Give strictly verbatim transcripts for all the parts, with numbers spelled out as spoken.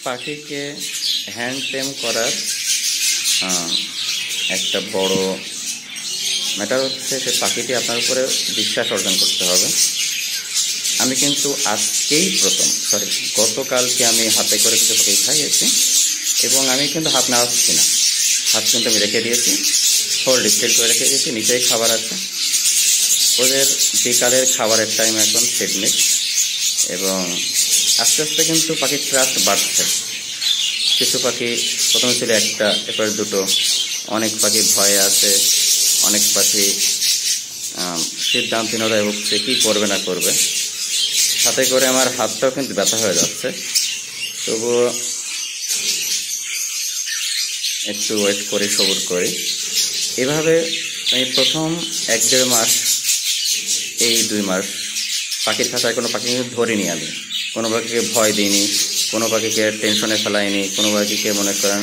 পাখিকে হ্যান্ড টেম করার একটা বড় ম্যাটার হচ্ছে সে পাখিটি আপনার উপরে বিশ্বাস অর্জন করতে হবে। আমি কিন্তু আজকেই প্রথম সরি গতকালকে আমি হাতে করে কিছু পাখি খাইয়েছি এবং আমি কিন্তু হাত নাড়াচ্ছি না, হাত কিন্তু আমি রেখে দিয়েছি, হোল্ড স্টিল করে রেখে দিয়েছি। নিচেই খাবার আছে, ওদের বিকালের খাবারের টাইম এখন সেট এবং আস্তে আস্তে কিন্তু পাখির ট্রাস্ট বাড়ছে। কিছু পাখি প্রথমে ছিল একটা, এরপরে দুটো, অনেক পাখি ভয়ে আছে, অনেক পাখি সিদ্ধান্তহীনতায় ভুগছে কী করবে না করবে। সাথে করে আমার হাতটাও কিন্তু ব্যথা হয়ে যাচ্ছে, তবুও একটু ওয়েট করি, সবুর করি। এভাবে আমি প্রথম এক দেড় মাস, এই দুই মাস পাখির খাঁচায় কোনো পাখিকে ধরিনি, আমি কোনো পাখিকে ভয় দিইনি, কোনো পাখিকে টেনশনে ফেলাইনি, কোনো পাখিকে মনে করেন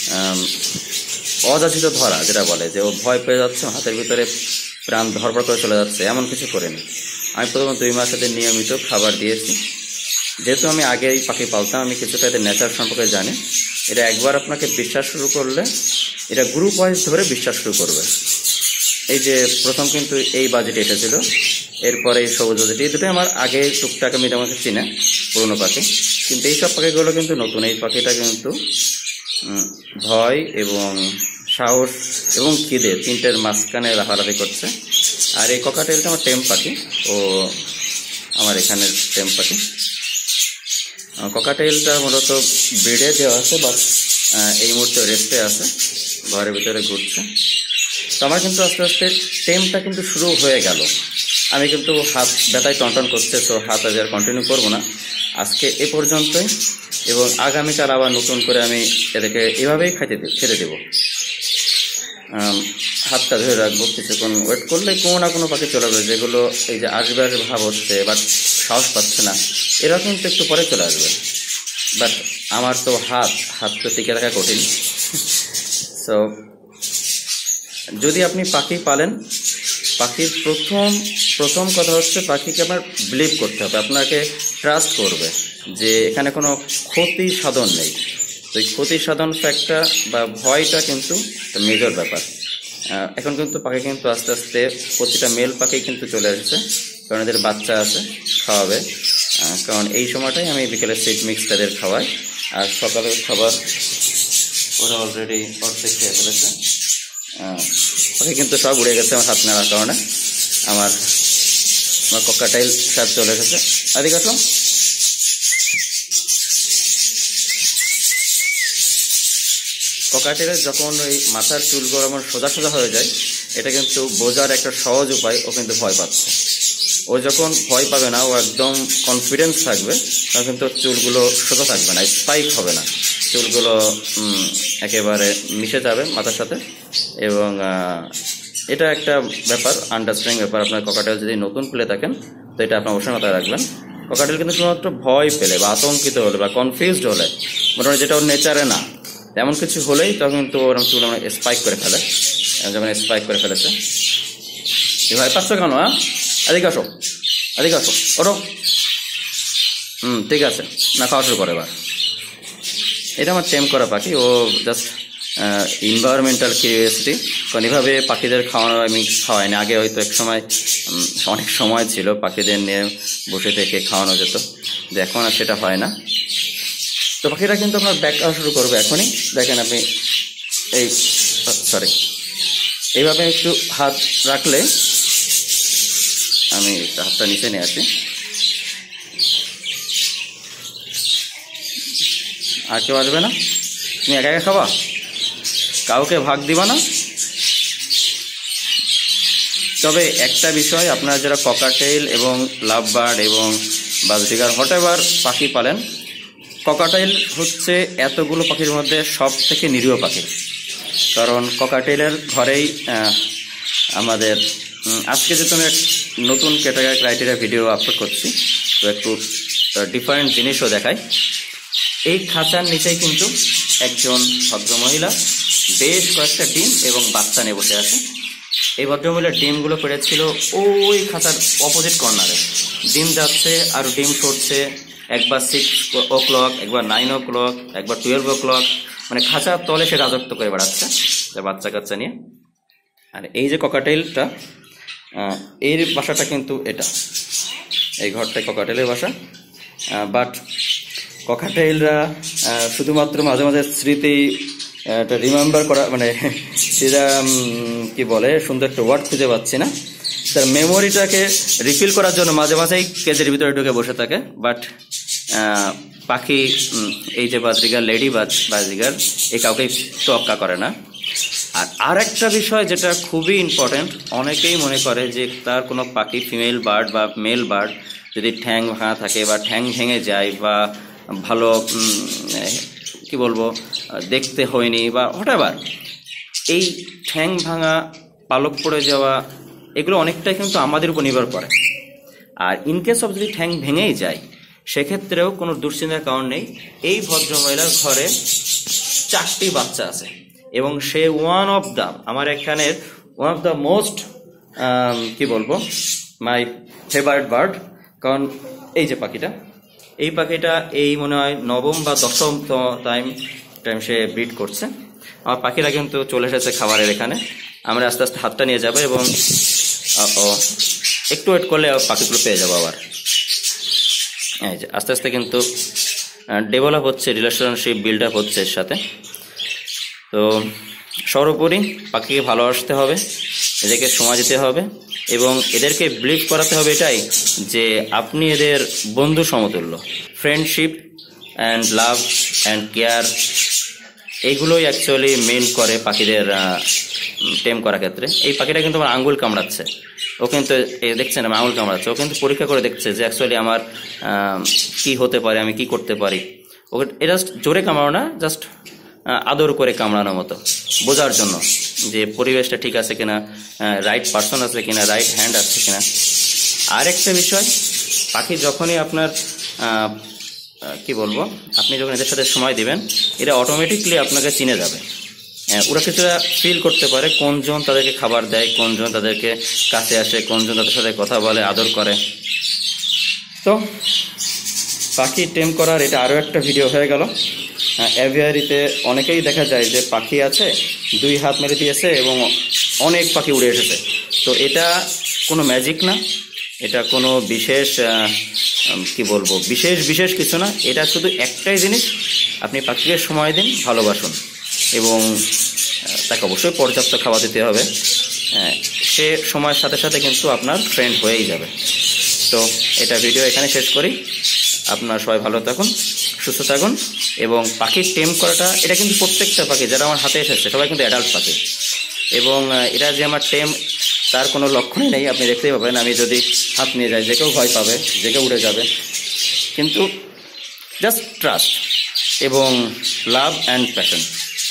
অযাচিত ধরা যেটা বলে যে ও ভয় পেয়ে যাচ্ছে, হাতের ভিতরে প্রাণ ধরপড় করে চলে যাচ্ছে, এমন কিছু করিনি। আমি প্রথম দুই মাস এদের নিয়মিত খাবার দিয়েছি। যেহেতু আমি আগেই পাখি পালতাম, আমি কিছুটা এদের নেচার সম্পর্কে জানি। এটা একবার আপনাকে বিশ্বাস শুরু করলে এটা গ্রুপ ওয়াইজ ধরে বিশ্বাস শুরু করবে। এই যে প্রথম কিন্তু এই বাজেটে এসেছিল, এরপরে এই সবুজ বাজেট, এই দুটোই আমার আগে টুকটাক আমি আমাকে চিনে পুরোনো পাখি, কিন্তু এইসব পাখিগুলো কিন্তু নতুন। এই পাখিটা কিন্তু ভয় এবং সাহস এবং খিদে তিনটের মাঝখানে লাফালাফি করছে। আর এই ককাটেলটা আমার টেম পাখি, ও আমার এখানের টেম পাখি। ককাটেলটা মূলত ব্রিডে দেওয়া আছে, বাট এই মুহূর্তে রেস্টে আছে, ঘরের ভিতরে ঘুরছে। তো আমার কিন্তু আস্তে আস্তে টেমটা কিন্তু শুরু হয়ে গেল। আমি কিন্তু হাত ব্যথায় টনটন করছে, তো হাত আজ আর কন্টিনিউ করবো না, আজকে এ পর্যন্তই। এবং আগামীকাল আবার নতুন করে আমি এদেরকে এভাবেই খাইতে খেতে দেবো। হাতটা ধরে রাখবো, কিছুক্ষণ ওয়েট করলে কোনো না কোনো পাখি চলে আসবে, যেগুলো এই যে আসবে আসবে ভাব হচ্ছে বাট সাহস পাচ্ছে না, এরা কিন্তু একটু পরে চলে আসবে। বাট আমার তো হাত হাত তো টিকে রাখা কঠিন। সো যদি আপনি পাখি পালেন, পাখির প্রথম প্রথম কথা হচ্ছে পাখিকে আপনার বিলিভ করতে হবে, আপনাকে ট্রাস্ট করবে যে এখানে কোনো ক্ষতি সাধন নেই। তো এই ক্ষতি সাধন ফ্যাক্টটা বা ভয়টা কিন্তু একটা মেজর ব্যাপার। এখন কিন্তু পাখি কিন্তু আস্তে আস্তে প্রতিটা মেল পাখি কিন্তু চলে আসছে, কারণ এদের বাচ্চা আছে, খাওয়াবে। কারণ এই সময়টাই আমি বিকেলে সিড মিক্স তাদের খাওয়াই, আর সকালের খাবার ওরা অলরেডি অর্ধেক খেয়ে ফেলেছে। পাখি কিন্তু সব উড়ে গেছে আমার হাত নেওয়ার কারণে। আমার আমার ককাটেল সব চলে এসেছে। আদি কাটো ককাটেলের যখন ওই মাথার চুলগুলো আমার সোজা সোজা হয়ে যায়, এটা কিন্তু বোঝার একটা সহজ উপায়, ও কিন্তু ভয় পাচ্ছে। ও যখন ভয় পাবে না, ও একদম কনফিডেন্স থাকবে, তখন কিন্তু চুলগুলো সোজা থাকবে না, স্পাইক হবে না, চুলগুলো একেবারে মিশে যাবে মাথার সাথে। এবং এটা একটা ব্যাপার, আন্ডারস্ট্যান্ডিং ব্যাপার। আপনার ককাটেল যদি নতুন পেলে থাকেন, তো এটা আপনার অবশ্যই মাথায় রাখবেন। ককাটেল কিন্তু শুধুমাত্র ভয় পেলে বা আতঙ্কিত হলে বা কনফিউজড হলে, মোটামুটি যেটা ওর নেচারে না, এমন কিছু হলেই তখন কিন্তু ওরকম চুল আমরা স্পাইক করে ফেলে। যেমন স্পাইক করে ফেলেছে। ভয় পাচ্ছ কেন? হ্যাঁ, এদিকে আসো, এদিকে আসো, ওঠো। হুম, ঠিক আছে, না খাওয়া শুরু করে এবার। এটা আমার টেম করা পাখি, ও জাস্ট এনভায়রনমেন্টাল কিউরিওসিটি। কারণ এভাবে পাখিদের খাওয়ানো আমি খাওয়াইনি। আগে হয়তো এক সময় অনেক সময় ছিল পাখিদের নিয়ে বসে থেকে খাওয়ানো যেত, এখন আর সেটা হয় না। তো পাখিটা কিন্তু আপনার ব্যাক করা শুরু করবে এখনই। দেখেন আপনি এই সরি এইভাবে একটু হাত রাখলে, আমি হাতটা নিচে নিয়ে আসি, আর কেউ আসবে না, তুমি একা একা খাবা, কাউকে ভাগ দিবা না। তবে একটা বিষয়, আপনারা যারা ককাটেল এবং লাভ বার্ড এবং বাজরিগার হোয়াট এভার পাখি পালেন, ককাটেল হচ্ছে এতগুলো পাখির মধ্যে সব থেকে নিরীহ পাখি। কারণ ককাটেলের ঘরেই আমাদের আজকে যেহেতু আমি নতুন ক্যাটাগরি ক্রাইটেরিয়া ভিডিও আপলোড করছি, তো একটু ডিফারেন্ট জিনিসও দেখাই। এই খাঁচার নিচেই কিন্তু একজন ভদ্রমহিলা বেশ কয়েকটা ডিম এবং বাচ্চা নিয়ে বসে আছে। এই ভদ্রমহিলার ডিমগুলো পেড়েছিল ওই খাঁচার অপোজিট কর্নারে। ডিম যাচ্ছে আর ডিম সরছে, একবার সিক্স ও ক্লক, একবার নাইন ও ক্লক, একবার টুয়েলভ ও ক্লক, মানে খাঁচার তলে সে রাজত্ব করে বেড়াচ্ছে তার বাচ্চা কাচ্চা নিয়ে। আর এই যে ককাটেলটা, এর বাসাটা কিন্তু এটা, এই ঘরটাই ককাটেলের বাসা। বাট ককাটেলরা শুধুমাত্র মাঝে মাঝে স্মৃতি রিমেম্বার করা, মানে সেটা কি বলে, সুন্দর একটা ওয়ার্ড খুঁজে পাচ্ছি না, তার মেমোরিটাকে রিফিল করার জন্য মাঝে মাঝেই কেজের ভিতরে ঢুকে বসে থাকে। বাট পাখি, এই যে বাজরিগার, লেডি বাজ বাজরিগার, এই কাউকেই তোয়াক্কা করে না। আর আর একটা বিষয় যেটা খুবই ইম্পর্টেন্ট, অনেকেই মনে করে যে তার কোনো পাখি, ফিমেল বার্ড বা মেল বার্ড যদি ঠ্যাং ভাঙা থাকে বা ঠ্যাং ভেঙে যায় বা ভালো কি বলবো দেখতে হয়নি বা হোয়াটএভার, এই ঠ্যাং ভাঙা, পালক পড়ে যাওয়া, এগুলো অনেকটাই কিন্তু আমাদের উপর নির্ভর করে। আর ইনকেস অফ যদি ঠ্যাং ভেঙেই যায়, সেক্ষেত্রেও কোনো দুশ্চিন্তার কারণ নেই। এই ভদ্রমহিলার ঘরে চারটি বাচ্চা আছে এবং সে ওয়ান অফ দ্য, আমার এখানের ওয়ান অফ দ্য মোস্ট কি বলবো মাই ফেভারিট বার্ড। কারণ এই যে পাখিটা, এই পাখিটা এই মনে হয় নবম বা দশম টাইম টাইম সে ব্রিড করছে। আমার পাখিরা কিন্তু চলে এসেছে খাবারের এখানে, আমরা আস্তে আস্তে হাতটা নিয়ে যাবো এবং একটু ওয়েট করলে পাখিগুলো পেয়ে যাবো আবার। এই যে আস্তে আস্তে কিন্তু ডেভেলপ হচ্ছে, রিলেশনশিপ বিল্ড আপ হচ্ছে এর সাথে। তো সর্বোপরি পাখিকে ভালোবাসতে হবে, এদেরকে সময় দিতে হবে এবং এদেরকে বিলিভ করাতে হবে এটাই যে আপনি এদের বন্ধু সমতুল্য। Friendship and love and care, এইগুলোই অ্যাকচুয়ালি মেন করে পাখিদের টেম করার ক্ষেত্রে। এই পাখিটা কিন্তু আমার আঙ্গুল কামড়াচ্ছে, ও কিন্তু দেখছেন আমার আঙুল কামড়াচ্ছে, ও কিন্তু পরীক্ষা করে দেখছে যে অ্যাকচুয়ালি আমার কি হতে পারে, আমি কি করতে পারি। ওকে এটা জাস্ট জোরে কামড়ানো না, জাস্ট আদর করে কামড়ানোর মতো, বোঝার জন্য যে পরিবেশটা ঠিক আছে কিনা, রাইট পার্সন আছে কিনা, রাইট হ্যান্ড আছে কিনা। আর একটা বিষয়, পাখি যখনই আপনার কি বলবো, আপনি যখন এদের সাথে সময় দিবেন, এরা অটোমেটিকলি আপনাকে চিনে যাবে। ওরা কিছুটা ফিল করতে পারে কোনজন তাদেরকে খাবার দেয়, কোনজন তাদেরকে কাছে আসে, কোনজন তাদের সাথে কথা বলে, আদর করে। তো পাখি টেম করার এটা আরও একটা ভিডিও হয়ে গেল। অ্যাভিয়ারিতে অনেকেই দেখা যায় যে পাখি আছে, দুই হাত মেরে দিয়েছে এবং অনেক পাখি উড়ে এসেছে। তো এটা কোনো ম্যাজিক না, এটা কোনো বিশেষ কি বলবো বিশেষ বিশেষ কিছু না। এটা শুধু একটাই জিনিস, আপনি পাখিকে সময় দিন, ভালোবাসুন এবং তাকে অবশ্যই পর্যাপ্ত খাবার দিতে হবে। সে সময়ের সাথে সাথে কিন্তু আপনার ফ্রেন্ড হয়েই যাবে। তো এটা ভিডিও এখানে শেষ করি। আপনারা সবাই ভালো থাকুন, সুস্থ থাকুন এবং পাখি টেম করাটা, এটা কিন্তু প্রত্যেকটা পাখি যারা আমার হাতে এসেছে সবাই কিন্তু অ্যাডাল্ট পাখি এবং এরা যে আমার টেম তার কোনো লক্ষণই নেই। আপনি দেখতেই পাবেন, আমি যদি হাত নিয়ে যাই যে কেউ ভয় পাবে, যে কেউ উড়ে যাবে, কিন্তু জাস্ট ট্রাস্ট এবং লাভ অ্যান্ড প্যাশন।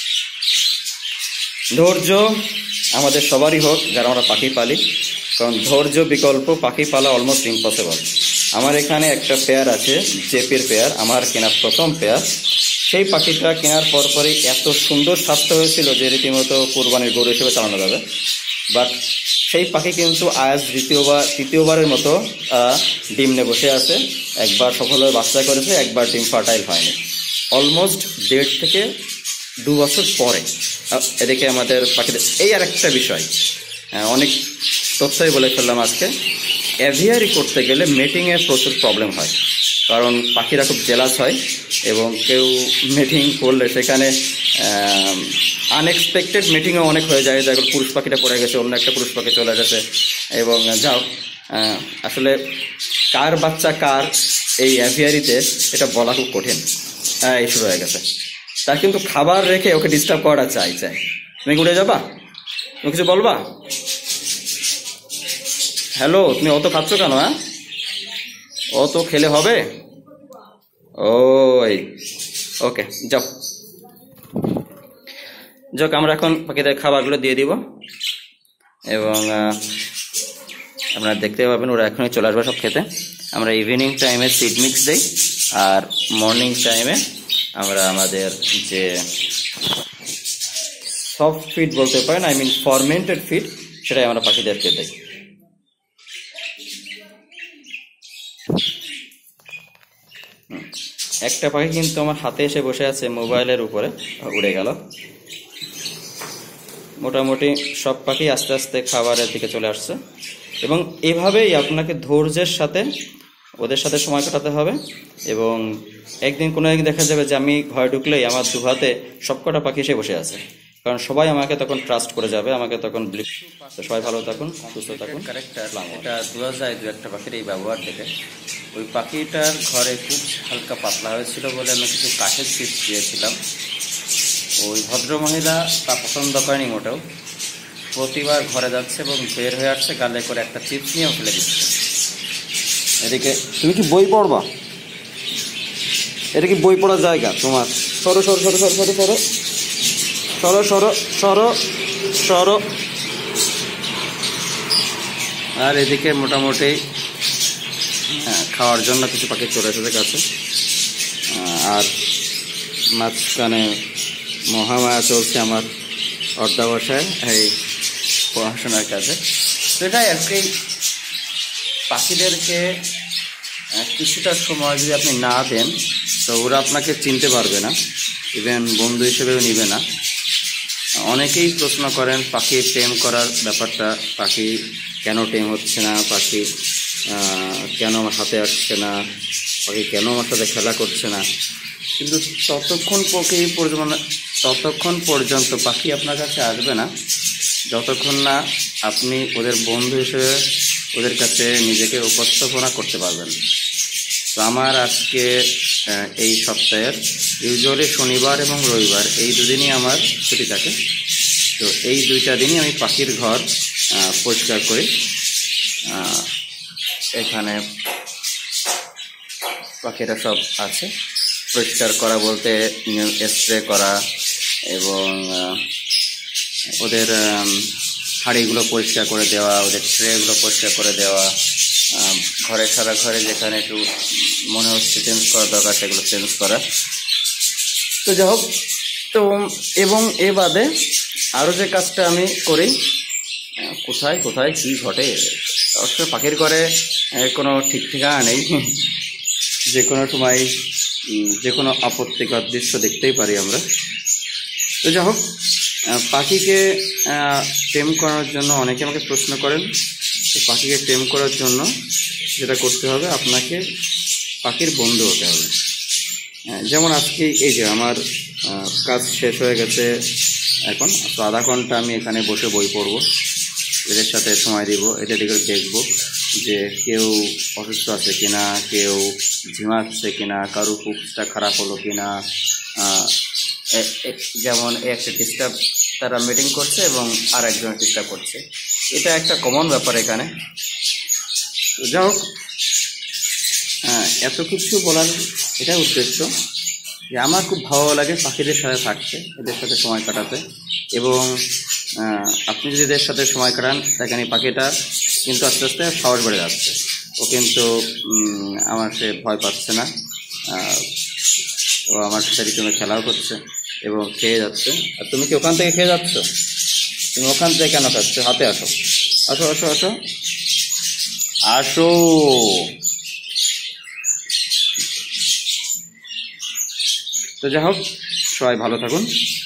ধৈর্য আমাদের সবারই হোক যারা আমরা পাখি পালি, কারণ ধৈর্য বিকল্প পাখি পালা অলমোস্ট ইম্পসিবল। আমার এখানে একটা পেয়ার আছে, জেপির পেয়ার, আমার কেনার প্রথম পেয়ার। সেই পাখিটা কেনার পরপরই এত সুন্দর স্বাস্থ্য হয়েছিল যে রীতিমতো কোরবানির গরু হিসেবে চালানো যাবে। বাট সেই পাখি কিন্তু আজ দ্বিতীয়বার তৃতীয়বারের মতো ডিম নিয়ে বসে আছে। একবার সফলভাবে বাচ্চা করেছে, একবার ডিম ফার্টাইল হয়নি। অলমোস্ট দেড় থেকে দু বছর পরে এদিকে আমাদের পাখিদের। এই আর একটা বিষয়, অনেক তথ্যই বলে ফেললাম আজকে। অ্যাভিয়ারি করতে গেলে মেটিংয়ে প্রচুর প্রবলেম হয়, কারণ পাখিরা খুব জেলাস হয় এবং কেউ মিটিং করলে সেখানে আনএক্সপেক্টেড মিটিংও অনেক হয়ে যায়। দেখো পুরুষ পাখিটা পড়ে গেছে, অন্য একটা পুরুষ পাখি চলে গেছে এবং যাও আসলে কার বাচ্চা কার এই অ্যাভিয়ারিতে এটা বলা খুব কঠিন। এই শুরু হয়ে গেছে, তার কিন্তু খাবার রেখে ওকে ডিস্টার্ব করা চাই চাই তুমি উড়ে যাবা, তুমি কিছু বলবা? হ্যালো, তুমি অত খাচ্ছ কেন? হ্যাঁ, অত খেলে হবে? ওই ওকে, যাও যাক, আমরা এখন পাখিদের খাবারগুলো দিয়ে দিব এবং আপনারা দেখতে পাবেন ওরা এখনই চলে আসবে সব খেতে। আমরা ইভিনিং টাইমে সিড মিক্স দিই আর মর্নিং টাইমে আমরা আমাদের যে সফট ফিড বলতে পারেন, আই মিন ফার্মেন্টেড ফিড, সেটাই আমরা পাখিদেরকে দিই। একটা পাখি কিন্তু আমার হাতে এসে বসে আছে মোবাইলের উপরে, উড়ে গেল। মোটামুটি সব পাখি আস্তে আস্তে খাবারের দিকে চলে আসছে, এবং এভাবেই আপনাকে ধৈর্যের সাথে ওদের সাথে সময় কাটাতে হবে। এবং একদিন কোনো একদিন দেখা যাবে যে আমি ঘরে ঢুকলেই আমার দু হাতে সবকটা পাখি এসে বসে আছে, কারণ সবাই আমাকে তখন ট্রাস্ট করে যাবে, আমাকে তখন বিলিভ। সবাই ভালো থাকুন, সুস্থ থাকুন। ক্যারেক্টার এটা বোঝা যায় দু একটা পাখির এই ব্যবহার দেখে। ওই পাখিটার ঘরে খুব হালকা পাতলা হয়েছিল বলে আমি কিছু কাঠের চিপস দিয়েছিলাম। ওই ভদ্রমহিলা তা পছন্দ করেনি মোটেও, প্রতিবার ঘরে যাচ্ছে এবং বের হয়ে আসছে, গালে করে একটা চিপস নিয়েও ফেলে দিচ্ছে। এদিকে তুমি কি বই পড়বা? এটা কি বই পড়ার জায়গা তোমার? সরো সরো সরো সরো সরো সরো সরো সরো সরো সরো। আর এদিকে মোটামুটি খাওয়ার জন্য কিছু পাখি চলে এসেছে কাছে, আর মাঝখানে মহামায়া চলছে আমার অর্ধাবসায় এই পড়াশোনার কাছে। তো এটাই আর কি, পাখিদেরকে কিছুটা সময় যদি আপনি না দেন তো ওরা আপনাকে চিনতে পারবে না, ইভেন বন্ধু হিসেবেও নিবে না। অনেকেই প্রশ্ন করেন পাখি টেম করার ব্যাপারটা, পাখি কেন টেম হচ্ছে না, পাখি কেন আমার হাতে আসছে না, পাখি কেন আমার সাথে খেলা করছে না। কিন্তু ততক্ষণ পাখি পর্যন্ত ততক্ষণ পর্যন্ত পাখি আপনার কাছে আসবে না যতক্ষণ না আপনি ওদের বন্ধু হিসেবে ওদের কাছে নিজেকে উপস্থাপনা করতে পারবেন। তো আমার আজকে এই সপ্তাহের ইউজুয়ালি শনিবার এবং রবিবার এই দুদিনই আমার ছুটি থাকে। তো এই দুইটা দিনই আমি পাখির ঘর পরিষ্কার করি। এখানে পাখিরা সব আছে, পরিষ্কার করা বলতে স্প্রে করা এবং ওদের হাঁড়িগুলো পরিষ্কার করে দেওয়া, ওদের ট্রেগুলো পরিষ্কার করে দেওয়া, ঘরে সারা ঘরে যেখানে একটু মনে হচ্ছে চেঞ্জ করা দরকার সেগুলো চেঞ্জ করা। তো যাই হোক, তো এবং এ বাদে আরও যে কাজটা আমি করি, কোথায় কোথায় কী ঘটে অবশ্য পাখির ঘরে কোনো ঠিক ঠিকানা নেই, যে কোনো সময় যে কোনো আপত্তিকর দৃশ্য দেখতেই পারি আমরা। তো যাই হোক, পাখিকে টেম করার জন্য অনেকে আমাকে প্রশ্ন করেন। তো পাখিকে টেম করার জন্য যেটা করতে হবে, আপনাকে পাখির বন্ধু হতে হবে। যেমন আজকে এই যে আমার কাজ শেষ হয়ে গেছে এখন, তো আধা ঘন্টা আমি এখানে বসে বই পড়ব, এদের সাথে সময় দিব, এদের দিকে দেখব যে কেউ অসুস্থ আছে কিনা, কেউ ঝিমাচ্ছে কিনা, কারো কুকটা খারাপ হলো কিনা। যেমন একটা ডিস্টার্ব তারা মিটিং করছে এবং আর একজন ডিস্টার্ব করছে, এটা একটা কমন ব্যাপার এখানে। যাই হোক, এত কিছু বলার এটাই উদ্দেশ্য যে আমার খুব ভালো লাগে পাখিদের সাথে থাকতে, এদের সাথে সময় কাটাতে। এবং আপনি যদি এদের সাথে সময় কাটান দেখেন এই পাখিটা কিন্তু আস্তে আস্তে সাহস বেড়ে যাচ্ছে, ও কিন্তু আমার সে ভয় পাচ্ছে না, ও আমার সাথে রীতিমতো খেলাও করছে এবং খেয়ে যাচ্ছে। আর তুমি কি ওখান থেকে খেয়ে যাচ্ছ? তুমি ওখান থেকে কেন খাচ্ছ? হাতে আসো আসো আসো আসো আসো। তো যাই হোক, সবাই ভালো থাকুন।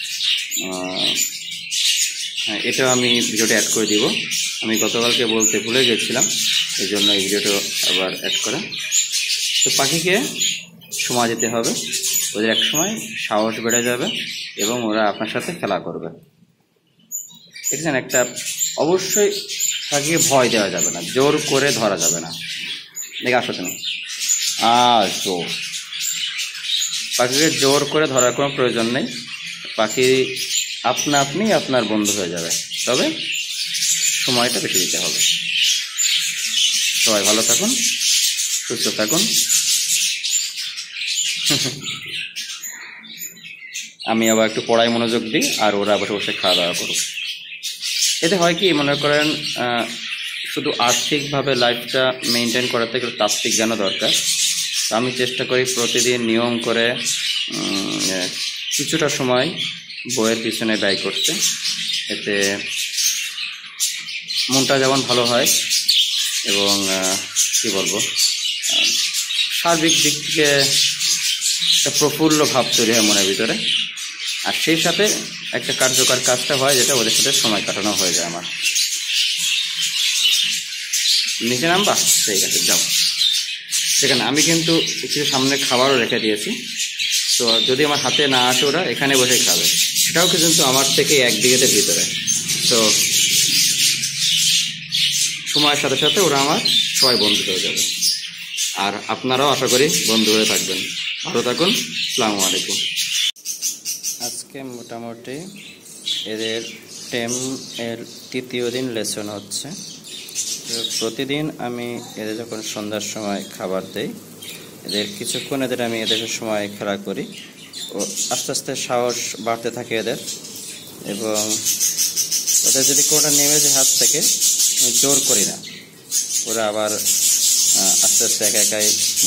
হ্যাঁ, এটা আমি ভিডিওটা অ্যাড করে দিব, আমি গতকালকে বলতে ভুলে গেছিলাম, এই জন্য এই ভিডিওটা আবার অ্যাড করা। তো পাখিকে সময় দিতে হবে, ওদের এক সময় সাহস বেড়ে যাবে এবং ওরা আপনার সাথে খেলা করবে। দেখছেন, একটা অবশ্যই পাখিকে ভয় দেওয়া যাবে না, জোর করে ধরা যাবে না। দেখে আসো তুমি, আসো। পাখিকে জোর করে ধরার কোনো প্রয়োজন নেই, পাখি আপনা আপনি আপনার বন্ধু হয়ে যাবে, তবে সময়টা বেশি দিতে হবে। সবাই ভালো থাকুন, সুস্থ থাকুন। আমি আবার একটু পড়ায় মনোযোগ দিই, আর ওরা বসে বসে খাওয়া দাওয়া করুক। এতে হয় কি, মনে করেন শুধু আর্থিকভাবে লাইফটা মেনটেন করাতে গেলে তাত্ত্বিক জ্ঞানও দরকার। তো আমি চেষ্টা করি প্রতিদিন নিয়ম করে কিছুটা সময় বইয়ের পিছনে ব্যয় করতে, এতে মনটা যেমন ভালো হয় এবং কি বলবো, সার্বিক দিক থেকে একটা প্রফুল্ল ভাব তৈরি হয় মনের ভিতরে, আর সেই সাথে একটা কার্যকর কাজটা হয় যেটা ওদের সাথে সময় কাটানো হয়ে যায় আমার। নিচে নামবা? ঠিক আছে, যাও। সেখানে আমি কিন্তু কিছু সামনে খাবারও রেখে দিয়েছি, তো যদি আমার হাতে না আসে ওরা এখানে বসে খাবে, সেটাও কিন্তু আমার থেকে এক বিঘেতে ভিতরে। তো সময়ের সাথে সাথে ওরা আমার সবাই বন্ধু হয়ে যাবে, আর আপনারাও আশা করি বন্ধু হয়ে থাকবেন। ভালো থাকুন, আসসালামু আলাইকুম। আজকে মোটামুটি এদের টেম এর তৃতীয় দিন লেসন হচ্ছে। প্রতিদিন আমি এদের যখন সন্ধ্যার সময় খাবার দেই, এদের কিছুক্ষণ এদের আমি এদের সময় খেলা করি, ও আস্তে আস্তে সাহস বাড়তে থাকে এদের। এবং ওদের যদি কোনোটা নেমে যায় হাত থেকে, জোর করি না, ওরা আবার আস্তে আস্তে একা একাই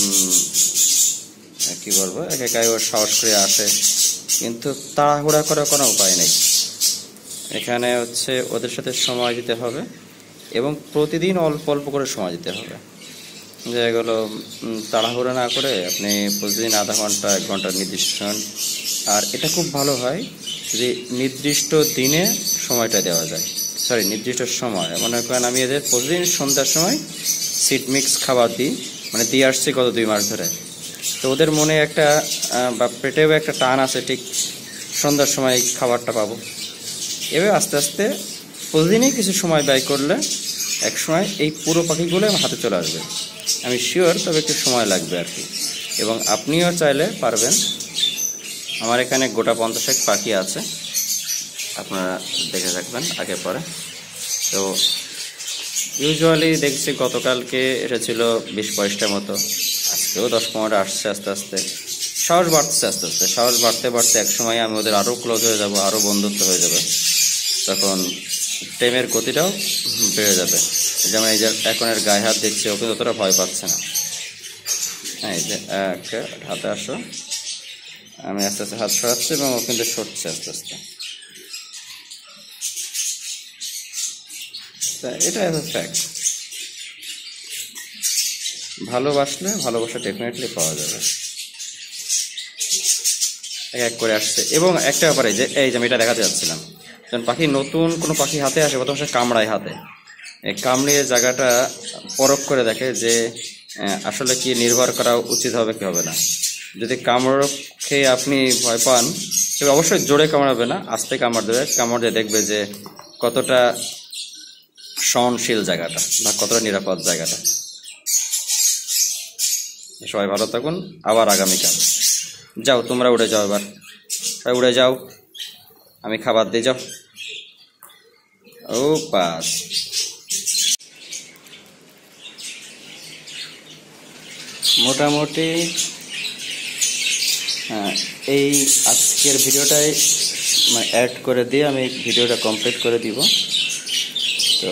কী বলবো একা একাই ওর সাহস করে আসে, কিন্তু তাড়াহুড়া করার কোনো উপায় নেই। এখানে হচ্ছে ওদের সাথে সময় দিতে হবে এবং প্রতিদিন অল্প অল্প করে সময় দিতে হবে। যেগুলো তাড়াহুড়া না করে আপনি প্রতিদিন আধা ঘন্টা এক ঘন্টা নির্দিষ্ট সময়, আর এটা খুব ভালো হয় যদি নির্দিষ্ট দিনে সময়টা দেওয়া যায়, সরি নির্দিষ্ট সময়। মনে করেন আমি এদের প্রতিদিন সন্ধ্যার সময় সিড মিক্স খাবার দিই, মানে দিয়ে আসছি গত দুই মাস ধরে। তো ওদের মনে একটা বা পেটেও একটা টান আছে, ঠিক সন্ধ্যার সময় খাবারটা পাবো। এভাবে আস্তে আস্তে প্রতিদিনই কিছু সময় ব্যয় করলে এক সময় এই পুরো পাখিগুলো আমার হাতে চলে আসবে। আমি শিওর, তবে একটু সময় লাগবে আর কি। এবং আপনিও চাইলে পারবেন। আমার এখানে গোটা পঞ্চাশ এক পাখি আছে, আপনারা দেখে রাখবেন আগে পরে। তো ইউজুয়ালি দেখছি গতকালকে এসেছিল বিশ বাইশটার মতো, আজকেও দশ পনেরোটা আসছে। আস্তে আস্তে সাহস বাড়তেছে, আস্তে আস্তে সাহস বাড়তে বাড়তে এক সময় আমি ওদের আরও ক্লোজ হয়ে যাব, আরও বন্ধুত্ব হয়ে যাবে। তখন টেমের গতিটাও বেড়ে যাবে। যেমন এই যে এখন এর গায়ে হাত দিচ্ছে, ও কিন্তু অতটা ভয় পাচ্ছে না। হ্যাঁ, এই যে একটা হাতে আসো, আমি আস্তে আস্তে হাত সরাচ্ছি এবং ও কিন্তু সরছে আস্তে আস্তে। এটা ফ্যাক্ট। ভালোবাসলে ভালোবাসা ডেফিনেটলি পাওয়া যাবে। এক এক করে আসছে। এবং একটা ব্যাপারে যে এই যে আমি এটা দেখাতে যাচ্ছিলাম, যখন পাখি নতুন কোনো পাখি হাতে আসে, প্রথম সে কামড়ায় হাতে, এই কামড়িয়ে জায়গাটা পরখ করে দেখে যে আসলে কি নির্ভর করা উচিত হবে কি হবে না। যদি কামড় খেয়ে আপনি ভয় পান, তবে অবশ্যই জোরে কামড়াবে না, আস্তে কামড় দেবে। কামড় দিয়ে দেখবে যে কতটা সহনশীল জায়গাটা বা কতটা নিরাপদ জায়গাটা। সবাই ভালো থাকুন, আবার আগামীকাল। যাও, তোমরা উড়ে যাও, এবার সবাই উড়ে যাও, আমি খাবার দিয়ে যাও। ও পাস মোটামুটি হ্যাঁ, এই আজকের ভিডিওটাই অ্যাড করে দিয়ে আমি ভিডিওটা কমপ্লিট করে দিব। তো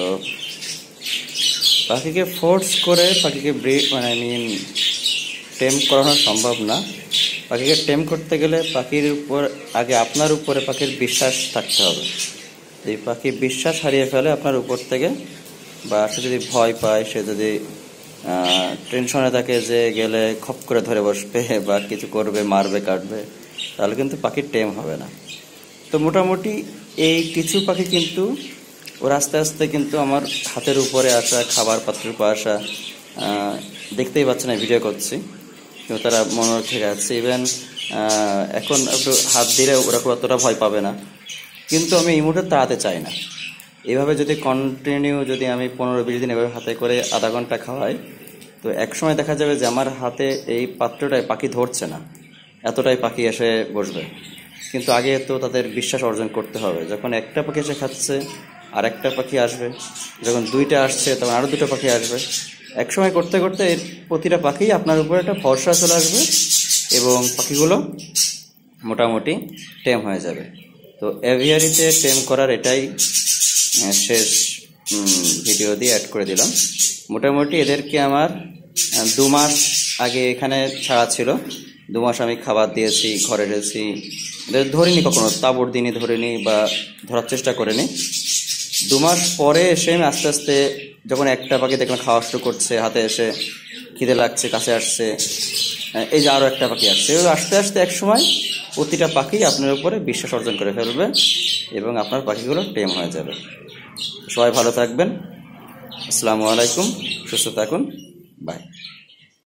পাখিকে ফোর্স করে পাখিকে ব্রিড মানে আই মিন টেম করানো সম্ভব না। পাখিকে টেম করতে গেলে পাখির উপর আগে আপনার উপরে পাখির বিশ্বাস থাকতে হবে। এই পাখি বিশ্বাস হারিয়ে ফেলে আপনার উপর থেকে, বা সে যদি ভয় পায়, সে যদি টেনশনে থাকে যে গেলে খপ করে ধরে বসবে বা কিছু করবে, মারবে, কাটবে, তাহলে কিন্তু পাখির টেম হবে না। তো মোটামুটি এই কিছু পাখি কিন্তু ওরা আস্তে আস্তে কিন্তু আমার হাতের উপরে আসা, খাবার পাত্রের উপর আসা, দেখতেই পাচ্ছে না, ভিডিও করছি, কিন্তু তারা মনে থেকে যাচ্ছে। ইভেন এখন একটু হাত দিলে ওরা অতটা ভয় পাবে না, কিন্তু আমি এই মুহূর্তে তাড়াতে চাই না। এভাবে যদি কন্টিনিউ যদি আমি পনেরো বিশ দিন এভাবে হাতে করে আধা ঘন্টা খাওয়াই, তো এক সময় দেখা যাবে যে আমার হাতে এই পাত্রটায় পাখি ধরছে না, এতটাই পাখি এসে বসবে। কিন্তু আগে তো তাদের বিশ্বাস অর্জন করতে হবে। যখন একটা পাখি এসে খাচ্ছে, আর একটা পাখি আসবে, যখন দুইটা আসছে তখন আরও দুটো পাখি আসবে। এক সময় করতে করতে প্রতিটা পাখি আপনার উপরে একটা ভরসা চলে আসবে এবং পাখিগুলো মোটামুটি টেম হয়ে যাবে। তো এভিয়ারিতে টেম করার এটাই শেষ ভিডিও দিয়ে অ্যাড করে দিলাম। মোটামুটি এদেরকে আমার দু মাস আগে এখানে ছাড়া ছিল, দু মাস আমি খাবার দিয়েছি, ঘরে রেখেছি, এদের ধরিনি কখনো, তাবড় দিনই ধরিনি বা ধরার চেষ্টা করিনি। দু মাস পরে এসে আমি আস্তে আস্তে যখন একটা পাখি দেখলাম খাওয়া শুরু করছে, হাতে এসে খিদে লাগছে, কাছে আসছে, এই যে আরও একটা পাখি আসছে, আস্তে আস্তে এক সময় প্রতিটা পাখি আপনার উপরে বিশ্বাস অর্জন করে ফেলবে এবং আপনার পাখিগুলো টেম হয়ে যাবে। সবাই ভালো থাকবেন, আসসালামু আলাইকুম, সুস্থ থাকুন, বাই।